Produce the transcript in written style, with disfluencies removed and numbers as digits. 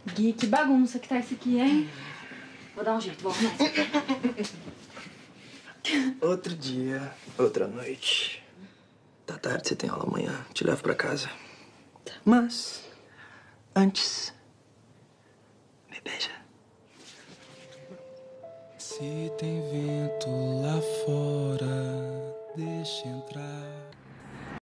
Gui, que bagunça que tá isso aqui, hein? Vou dar um jeito, vou arrumar isso. Outro dia, outra noite. Tá tarde, você tem aula amanhã. Te levo pra casa. Tá. Mas, antes, me beija. Se tem vento lá fora, deixa entrar.